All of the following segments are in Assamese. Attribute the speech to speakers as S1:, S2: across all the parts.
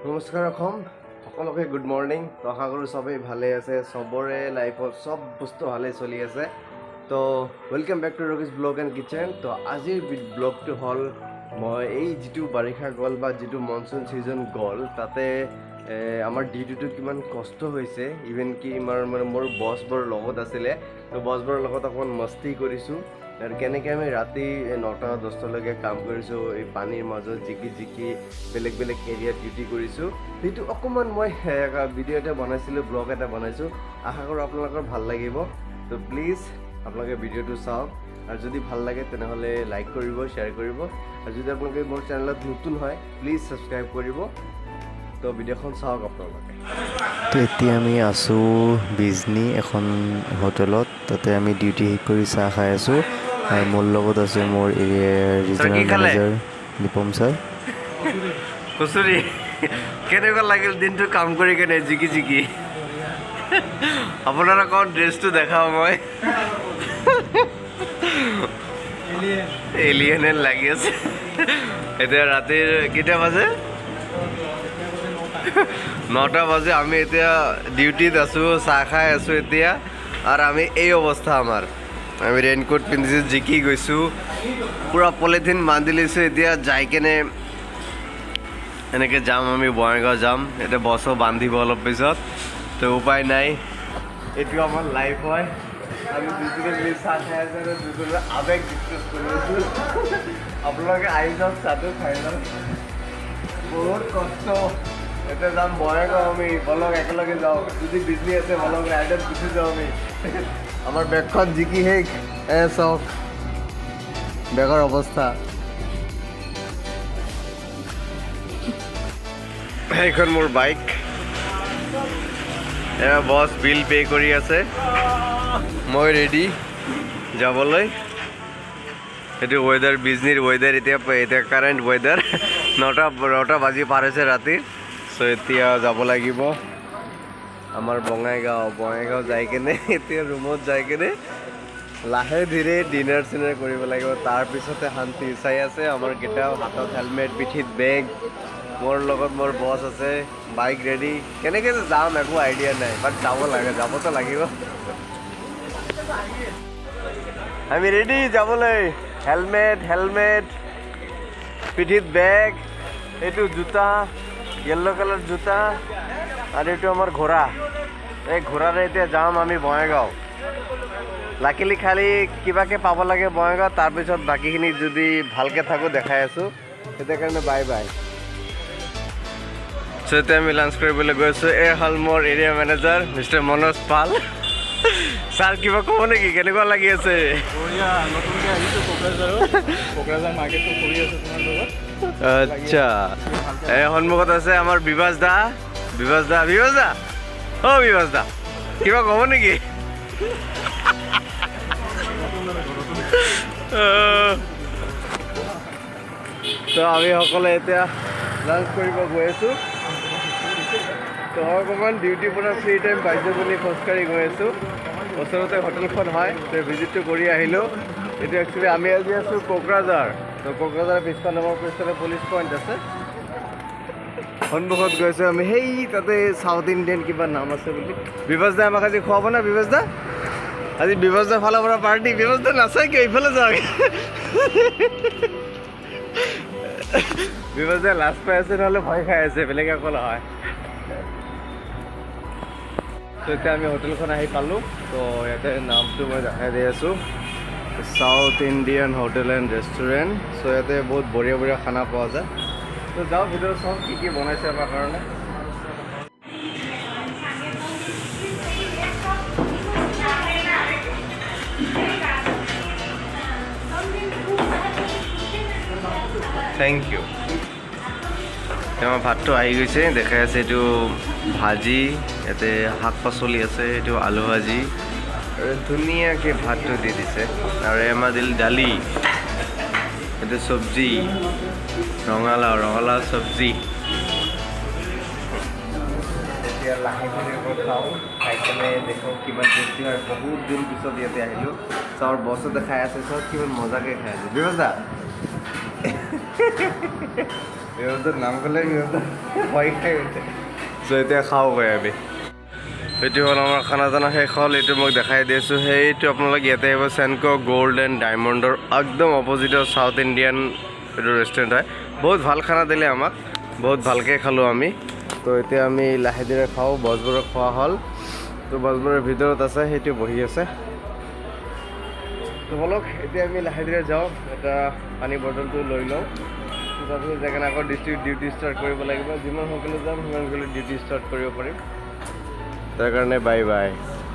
S1: নমস্কাৰ সকলোকে গুড মৰ্নিং। তো আশা কৰোঁ সবেই ভালে আছে, সবৰে লাইফত সব বস্তু ভালে চলি আছে। তো ৱেলকাম বেক টু ৰকিছ ব্লগ এণ্ড কিচেন। তো আজিৰ ব্লগটো হ'ল মই এই যিটো বাৰিষা গ'ল বা যিটো মনচুন ছিজন গ'ল তাতে আমাৰ ডিউটিটো কিমান কষ্ট হৈছে। ইভেন কি মোৰ বছবোৰ লগত আছিলে, তো বছবোৰৰ লগত অকণমান মস্তি কৰিছোঁ আৰু কেনেকৈ আমি ৰাতি 9-10লৈকে কাম কৰিছোঁ, এই পানীৰ মাজত জিকি বেলেগ বেলেগ এৰিয়াত ডিউটি কৰিছোঁ। সেইটো অকণমান মই ভিডিঅ' এটা বনাইছিলোঁ, ব্লগ এটা বনাইছোঁ। আশা কৰোঁ আপোনালোকৰ ভাল লাগিব। তো প্লিজ আপোনালোকে ভিডিঅ'টো চাওক আৰু যদি ভাল লাগে তেনেহ'লে লাইক কৰিব, শ্বেয়াৰ কৰিব আৰু যদি আপোনালোকে মোৰ চেনেলত নতুন হয় প্লিজ ছাবস্ক্ৰাইব কৰিব। তো ভিডিঅ'খন চাওক আপোনালোকে।
S2: তো এতিয়া আমি আছোঁ বিজনী এখন হোটেলত, তাতে আমি ডিউটি শেষ কৰি চাহ খাই আছোঁ আৰু মোৰ লগত আছে মোৰ এৰিয়াৰ regional manager Nipam sir.
S1: Kachori কেনেকুৱা লাগিল দিনটো কাম কৰি কেনে জিকি আপোনাৰ অকণ ড্ৰেছটো দেখাওঁ মই। এলিয়েনে লাগি আছে। এতিয়া ৰাতিৰ কেইটা বাজে? 9টা বাজে। আমি এতিয়া ডিউটিত আছোঁ, চাহ খাই আছোঁ এতিয়া আৰু আমি এই অৱস্থা আমাৰ। আমি ৰেইনকোট পিন্ধিছোঁ, জিকি গৈছোঁ, পূৰা পলিথিন বান্ধি লৈছোঁ। এতিয়া যাই কেনে এনেকৈ যাম, আমি বঙাইগাঁও যাম। এতিয়া বছো বান্ধিব অলপ পিছত, তো উপায় নাই, এইটো আমাৰ লাইফ হয়। আমি দুজনে চাহ খাই আছোঁ আৰু দুজনে আৱেগ ডিছকাছ কৰি আছোঁ। আপোনালোকে আহি যাওক, চাহটো খাই যাওক। বহুত কষ্ট। এতিয়া যাম বঙাইগাঁও, আমি বলক একেলগে যাওঁ। যদি বিজনী আছে বলক ৰাইডত গুচি যাওঁ আমি। আমাৰ বেগখন জিকি শেষ। চাওক বেগৰ অৱস্থা। সেইখন মোৰ বাইক। বছ বিল পে' কৰি আছে, মই ৰেডি যাবলৈ। সেইটো ৱেডাৰ, বিজনীৰ ৱেডাৰ এতিয়া কাৰেণ্ট ৱেডাৰ 9টা বাজি পাৰ হৈছে ৰাতি। চ' এতিয়া যাব লাগিব আমাৰ বঙাইগাঁও যাই কেনে এতিয়া ৰুমত যাই কেনে লাহে ধীৰে ডিনাৰ চিনাৰ কৰিব লাগিব। তাৰপিছতে শান্তি। চাই আছে আমাৰ কেইটাও হাতত হেলমেট, পিঠিত বেগ, মোৰ লগত মোৰ বছ আছে, বাইক ৰেডি। কেনেকৈ যে যাম একো আইডিয়া নাই, বাট যাব লাগে, যাবতো লাগিব। আমি ৰেডি যাবলৈ। হেলমেট, পিঠিত বেগ, এইটো জোতা, য়েল্ল' কালাৰ জোতা আৰু এইটো আমাৰ ঘোঁৰা। এই ঘোঁৰাৰে এতিয়া যাম আমি বঙাইগাঁও। লাকিলি খালি কিবাকৈ পাব লাগে বঙাইগাঁও, তাৰপিছত বাকীখিনি যদি ভালকৈ থাকোঁ দেখাই আছোঁ। তেতিয়া কাৰণে বাই বাই। চ' এতিয়া আমি লাঞ্চ কৰিবলৈ গৈ আছোঁ। এই হ'ল মোৰ area manager mister Manoj Pal. Sir কিবা ক'ব নেকি? কেনেকুৱা লাগি আছে? আচ্ছা, এই সন্মুখত আছে আমাৰ বিভাস দা। অ' বিভাস দা, কিবা ক'ব নেকি? তো আমি সকলোৱে এতিয়া লাঞ্চ কৰিব গৈ আছোঁ। তো অকণমান ডিউটিৰ পৰা ফ্ৰী টাইম পাইছোঁ বুলি খোজকাঢ়ি গৈ আছোঁ। ওচৰতে হোটেলখন হয়, তো ভিজিটটো কৰি আহিলোঁ। এইটো একচুৱেলি আমি আজি আছোঁ কোকৰাঝাৰ। তো কোকৰাঝাৰৰ পিছফালে আমাৰ পিছফালে পুলিচ পইণ্ট আছে। সন্মুখত গৈছোঁ আমি, সেই তাতে চাউথ ইণ্ডিয়ান কিবা নাম আছে বুলি। বিভাস দা আমাক আজি খুৱাব না? বিভাস দা আজি বিভাস দাৰ ফালৰ পৰা পাৰ্টি। বিভাস দা নাচাই কিয়? ইফালে যাওক। বিভাস দা লাজ পাই আছে, নহ'লে ভয় খাই আছে, বেলেগ একো নহয়। তো এতিয়া আমি হোটেলখন আহি পালোঁ। তো ইয়াতে নামটো মই দেখাই দি আছোঁ, South Indian hotel and restaurant. So' ইয়াতে বহুত বঢ়িয়া খানা পোৱা যায়। তো যাওঁ ভিতৰত চাওঁ কি বনাইছে আমাৰ কাৰণে। Thank you. আমাৰ ভাতটো আহি গৈছে, দেখাই আছে। এইটো ভাজি, ইয়াতে শাক পাচলি আছে, এইটো আলু ভাজি আৰু ধুনীয়াকৈ ভাতটো দি দিছে। আৰু আমাৰ দিল দালি, এইটো চব্জি, ৰঙালাও চব্জি। এতিয়া লাহে ধীৰে খাওঁ, খাই কেনে দেখোঁ কিমান টেষ্টি হয়। বহুত দিন পিছত ইয়াতে আহিলোঁ। চাউৰ বছো দেখাই আছে, চব কিমান মজাকৈ খাই আছে। বিভাস দা সিহঁতৰ নাম ক'লে সিহঁতৰ ভয় খাই গৈছে চ' এতিয়া খাওঁ গৈ আমি এইটো হ'ল আমাৰ খানা চানা শেষ হ'ল এইটো মই দেখাই দি আছোঁ সেইটো আপোনালোকে ইয়াতে আহিব চেনকো গ'ল্ড এণ্ড ডায়মণ্ডৰ একদম অপজিটৰ চাউথ ইণ্ডিয়ান এইটো ৰেষ্টুৰেণ্ট হয় বহুত ভাল খানা দিলে আমাক বহুত ভালকৈ খালোঁ আমি তো এতিয়া আমি লাহে ধীৰে খাওঁ বছবোৰক খোৱা হ'ল তো বছবোৰৰ ভিতৰত আছে সেইটো বহি আছে তো বলক এতিয়া আমি লাহে ধীৰে যাওঁ এটা পানী বটলটো লৈ লওঁ তাৰপিছত জেগাত আকৌ ডিউটি ষ্টাৰ্ট কৰিব লাগিব যিমান সোনকালে যাম সিমান সোনকালে ডিউটি ষ্টাৰ্ট কৰিব পাৰিম তাৰ কাৰণে বাই বাই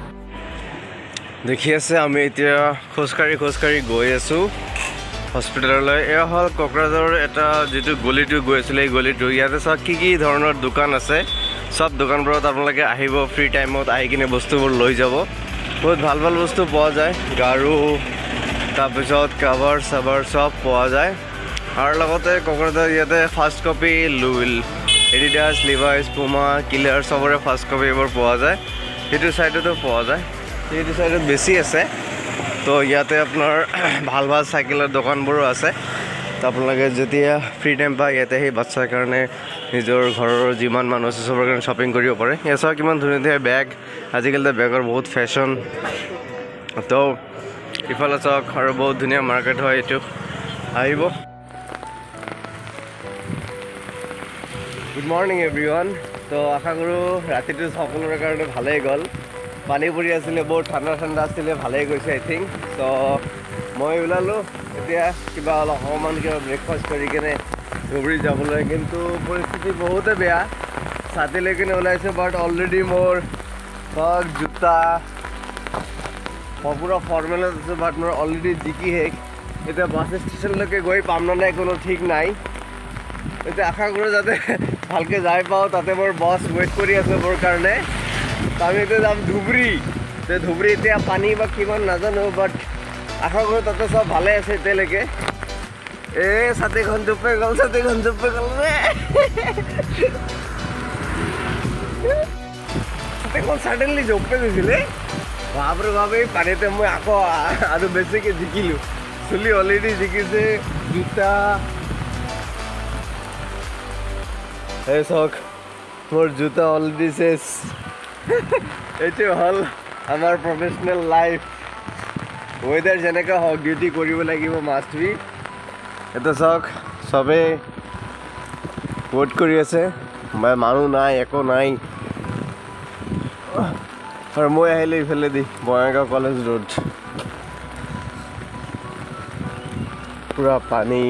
S1: দেখি আছে আমি এতিয়া খোজকাঢ়ি গৈ আছোঁ হস্পিটেললৈ এয়া হ'ল কোকৰাঝাৰৰ এটা যিটো গলিটো গৈ আছিলে এই গলিটো ইয়াতে চাওক কি ধৰণৰ দোকান আছে সব দোকানবোৰত আপোনালোকে আহিব ফ্ৰী টাইমত আহি কিনে বস্তুবোৰ লৈ যাব বহুত ভাল ভাল বস্তু পোৱা যায় গাৰু তাৰপিছত কাভাৰ চাভাৰ সব পোৱা যায় আৰু লগতে কোকৰাঝাৰ ইয়াতে first copy Adidas Levi's Puma Killer সবৰে ফাৰ্ষ্ট কপি এইবোৰ পোৱা যায় সেইটো ছাইডতো পোৱা যায় সেইটো ছাইডত বেছি আছে তো ইয়াতে আপোনাৰ ভাল ভাল চাইকেলৰ দোকানবোৰো আছে তো আপোনালোকে যেতিয়া ফ্ৰী টাইম পায় ইয়াতে সেই বাচ্চাৰ কাৰণে নিজৰ ঘৰৰ যিমান মানুহ আছে চবৰ কাৰণে শ্বপিং কৰিব পাৰে ইয়াত চাওক কিমান ধুনীয়া ধুনীয়া বেগ আজিকালিতো বেগৰ বহুত ফেশ্বন তো ইফালে চাওক আৰু বহুত ধুনীয়া মাৰ্কেট হয় এইটো আহিব গুড মৰ্ণিং এভৰিৱান তো আশা কৰোঁ ৰাতিটো সকলোৰে কাৰণে ভালেই গ'ল পানী পৰি আছিলে বহুত ঠাণ্ডা আছিলে ভালেই গৈছে আই থিংক তো মই ওলালোঁ এতিয়া কিবা অকণমান কিবা ব্ৰেকফাষ্ট কৰি কিনে ধুবুৰী যাবলৈ কিন্তু পৰিস্থিতি বহুতে বেয়া ছাতি লৈ কিনে ওলাইছোঁ বাট অলৰেডি মোৰ ধৰক জোতা পুৰা ফৰ্মেলত আছোঁ বাট মোৰ অলৰেডি জিকি শেষ এতিয়া বাছ ষ্টেচনলৈকে গৈ পাম নে নাই কোনো ঠিক নাই এতিয়া আশা কৰোঁ যাতে ভালকৈ যাই পাওঁ তাতে মোৰ বাছ ৱেইট কৰি আছে মোৰ কাৰণে আমি এতিয়া যাম ধুবুৰী ধুবুৰী এতিয়া পানী বা কিমান নাজানো বাট আশা কৰোঁ তাতে চব ভালে আছে এতিয়ালৈকে এই ছাতিখন জোপে গ'ল ছাতিখন ছাডেনলি জোপে গৈছিলে বাপৰে বাপ এই পানীতে মই আকৌ আৰু বেছিকৈ জিকিলোঁ চুলি অলৰেডি জিকিছে জোতা এই চাওক মোৰ জোতা অলৰেডি চেছ এইটো হ'ল আমাৰ প্ৰফেচনেল লাইফ ৱেডাৰ যেনেকৈ হওক ডিউটি কৰিব লাগিব মাষ্ট বি এতিয়া চাওক চবেই ৱেইট কৰি আছে মানুহ নাই একো নাই আৰু মই আহিলোঁ ইফালে দি বঙাইগাঁও কলেজ ৰোড পূৰা পানী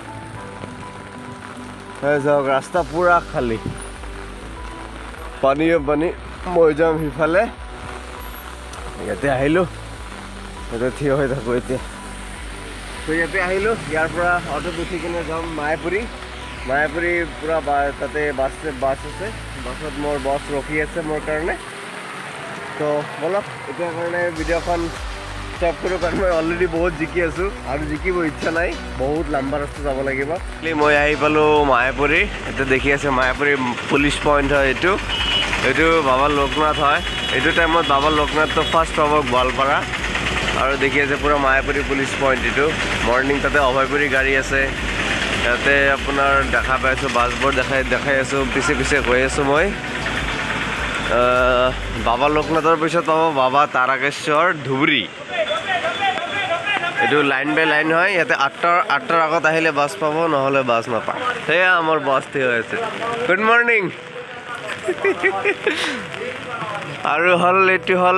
S1: যাওক ৰাস্তা পূৰা খালী পানী মই যাম সিফালে ইয়াতে আহিলোঁ ইয়াতে থিয় হৈ থাকোঁ এতিয়া তো ইয়াতে আহিলোঁ ইয়াৰ পৰা অটোত উঠি কিনে যাম মায়াপুৰী পূৰা তাতে বাছ আছে বাছত মোৰ বছ ৰখি আছে মোৰ কাৰণে তো বলক এতিয়া কাৰণে ভিডিঅ'খন ষ্টপ কৰোঁ কাৰণ মই অলৰেডি বহুত জিকি আছোঁ আৰু জিকিব ইচ্ছা নাই বহুত লাম্বা ৰাস্তা যাব লাগিব মই আহি পালোঁ মায়াপুৰী এতিয়া দেখি আছে মায়াপুৰী পুলিচ পইণ্ট হয় এইটো বাবা লোকনাথ হয় এইটো টাইমত বাবা লোকনাথটো ফাৰ্ষ্ট পাব গোৱালপাৰা আৰু দেখি আছে পূৰা মায়াপুৰী পুলিচ পইণ্ট এইটো মৰ্ণিং তাতে অভয়পুৰী গাড়ী আছে ইয়াতে আপোনাৰ দেখা পাই আছোঁ বাছবোৰ দেখাই আছোঁ পিছে গৈ আছোঁ মই বাবা লোকনাথৰ পিছত পাব বাবা তাৰাকেশ্বৰ ধুবুৰী এইটো লাইন বাই লাইন হয় ইয়াতে আঠটাৰ আগত আহিলে বাছ পাব নহ'লে বাছ নাপায় সেয়া আমাৰ বাছ থিয় হৈ আছে গুড মৰ্ণিং আৰু এইটো হ'ল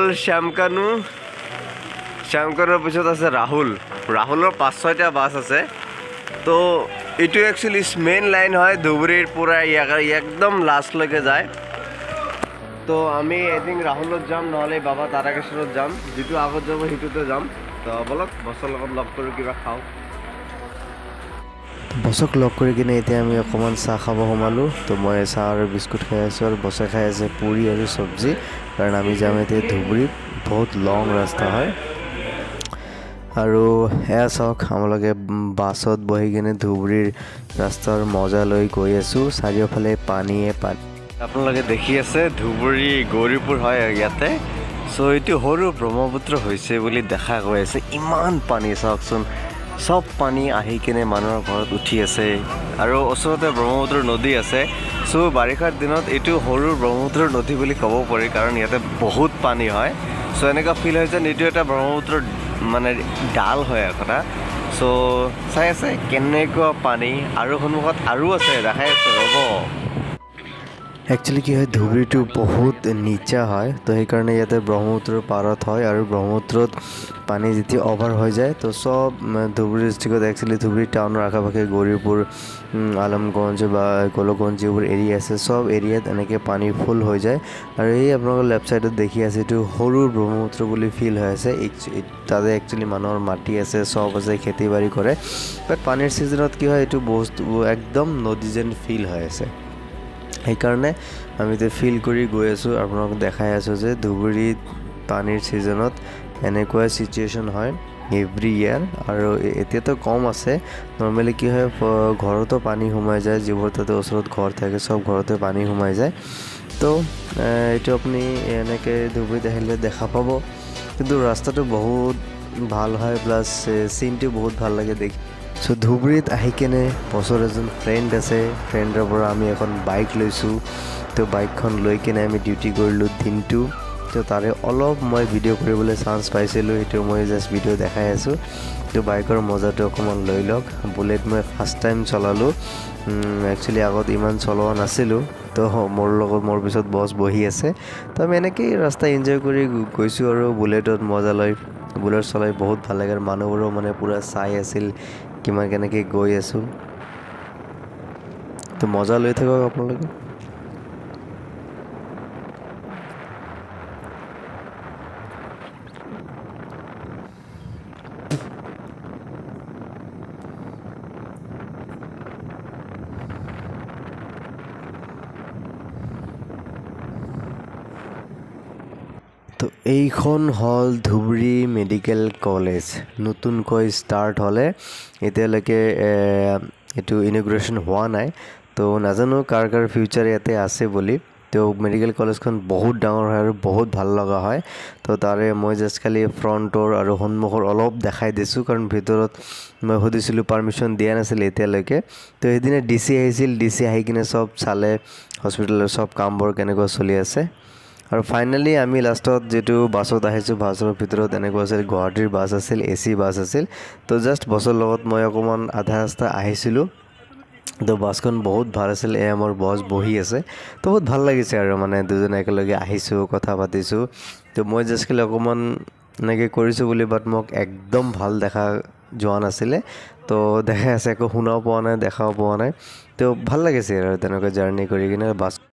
S1: শ্যামকানুৰ পিছত আছে ৰাহুলৰ 5-6টা বাছ আছে তো এইটো একচুৱেলি মেইন লাইন হয় ধুবুৰীৰ পূৰা একদম লাষ্টলৈকে যায় তো আমি এদিন ৰাহুলত যাম নহ'লে বাবা তাৰাকেশ্বৰত যাম যিটো আগত যাব সেইটোতে যাম তো বলক বছৰ লগত লগ কৰোঁ কিবা খাওঁ
S2: বছক লগ কৰি কিনে এতিয়া আমি অকণমান চাহ খাব সোমালোঁ তো মই চাহ আৰু বিস্কুট খাই আছোঁ আৰু বছে খাই আছে পুৰি আৰু চব্জি কাৰণ আমি যাম এতিয়া ধুবুৰীত বহুত লং ৰাস্তা হয় আৰু এয়া চাওক আমালোকে বাছত বহি কিনে ধুবুৰীৰ ৰাস্তাৰ মজা লৈ গৈ আছোঁ চাৰিওফালে পানীয়ে আপোনালোকে দেখি আছে ধুবুৰী গৌৰীপুৰ হয় ইয়াতে চ' এইটো সৰু ব্ৰহ্মপুত্ৰ হৈছে বুলি দেখা গৈ আছে ইমান পানী চাওকচোন
S1: সব পানী আহি কিনে মানুহৰ ঘৰত উঠি আছে আৰু ওচৰতে ব্ৰহ্মপুত্ৰ নদী আছে সো বাৰিষাৰ দিনত এইটো সৰু ব্ৰহ্মপুত্ৰ নদী বুলি ক'ব পাৰি কাৰণ ইয়াতে বহুত পানী হয় সো এনেকুৱা ফিল হয় যেন এইটো এটা ব্ৰহ্মপুত্ৰ মানে ডাল হয় এটা সো চাই আছে কেনেকুৱা পানী আৰু সন্মুখত আৰু আছে দেখাই আছে ৰ'ব
S2: একচুৱেলি কি হয় ধুবুৰীটো বহুত নিচা হয় তো সেইকাৰণে ইয়াতে ব্ৰহ্মপুত্ৰৰ পাৰত হয় আৰু ব্ৰহ্মপুত্ৰত পানী যেতিয়া অভাৰ হৈ যায় তো সব ধুবুৰী ডিষ্ট্ৰিক্টত একচুৱেলি ধুবুৰী টাউনৰ আশে পাশে গৌৰীপুৰ আলমগঞ্জ বা গোলগঞ্জ যিবোৰ এৰিয়া আছে সব এৰিয়াত এনেকৈ পানী ফুল হৈ যায় আৰু এই আপোনালোকৰ লেফ্ট ছাইডত দেখি আছে এইটো সৰু ব্ৰহ্মপুত্ৰ বুলি ফিল হৈ আছে তাতে একচুৱেলি মানুহৰ মাটি আছে সব আছে খেতি বাৰী কৰে বাট পানীৰ ছিজনত কি হয় এইটো বস্তু একদম নদী যেন ফিল হৈ আছে সেইকাৰণে আমি এতিয়া ফিল কৰি গৈ আছোঁ আপোনালোকক দেখাই আছোঁ যে ধুবুৰীত পানীৰ ছিজনত এনেকুৱা চিটুৱেশ্যন হয় এভৰি ইয়াৰ আৰু এতিয়াতো কম আছে নৰ্মেলি কি হয় ঘৰতো পানী সোমাই যায় যিবোৰ তাতে ওচৰত ঘৰ থাকে সব ঘৰতে পানী সোমাই যায় তো এইটো আপুনি এনেকৈ ধুবুৰীত আহিলে দেখা পাব কিন্তু ৰাস্তাটো বহুত ভাল হয় প্লাছ চিনটো বহুত ভাল লাগে দেখি সো ধুবুৰীত আহি কেনে বছৰ এজন ফ্ৰেণ্ড আছে ফ্ৰেণ্ডৰ পৰা আমি এখন বাইক লৈছোঁ তো বাইকখন লৈ কেনে আমি ডিউটি কৰিলোঁ দিনটো তো তাৰে অলপ মই ভিডিঅ' কৰিবলৈ চান্স পাইছিলোঁ সেইটো মই জাষ্ট ভিডিঅ' দেখাই আছোঁ তো বাইকৰ মজাটো অকণমান লৈ লওক বুলেট মই ফাৰ্ষ্ট টাইম চলালোঁ একচুৱেলি আগত ইমান চলোৱা নাছিলোঁ তো মোৰ লগত মোৰ পিছত বছ বহি আছে তো আমি এনেকৈয়ে ৰাস্তা এনজয় কৰি গৈছোঁ আৰু বুলেটত মজা লৈ বুলেট চলাই বহুত ভাল লাগে আৰু মানুহবোৰো মানে পূৰা চাই আছিল কিমান কেনেকৈ গৈ আছোঁ তো মজা লৈ থাকক আপোনালোকে তো এইখন হ'ল ধুবুৰী মেডিকেল কলেজ নতুনকৈ ষ্টাৰ্ট হ'লে এতিয়ালৈকে এইটো ইনগ্ৰেশ্যন হোৱা নাই তো নাজানো কাৰ ফিউচাৰ ইয়াতে আছে বুলি তো মেডিকেল কলেজখন বহুত ডাঙৰ হয় আৰু বহুত ভাল লগা হয় তো তাৰে মই জাষ্ট খালি ফ্ৰণ্টৰ আৰু সন্মুখৰ অলপ দেখাই দিছোঁ কাৰণ ভিতৰত মই সুধিছিলোঁ পাৰ্মিশ্যন দিয়া নাছিল এতিয়ালৈকে তো সেইদিনা DC আহিছিল DC আহি কিনে চব চালে হস্পিটেলৰ চব কামবোৰ কেনেকুৱা চলি আছে আৰু ফাইনেলি আমি লাষ্টত যেটো বাছত আহিছোঁ বাছৰ ভিতৰত এনেকুৱা আছিল গুৱাহাটীৰ বাছ আছিল AC বাছ আছিল তো জাষ্ট বছৰ লগত মই অকণমান আধা ৰাস্তা আহিছিলোঁ তো বাছখন বহুত ভাল আছিল মোৰ বছ বহি আছে তো বহুত ভাল লাগিছে আৰু মানে দুজন একেলগে আহিছোঁ কথা পাতিছোঁ তো মই জাষ্ট খালি অকণমান এনেকৈ কৰিছোঁ বুলি বাট মোক একদম ভাল দেখা যোৱা নাছিলে তো দেখাই আছে একো শুনাও পোৱা নাই দেখাও পোৱা নাই তো ভাল লাগিছে আৰু তেনেকুৱা জাৰ্ণি কৰি কিনে বাছ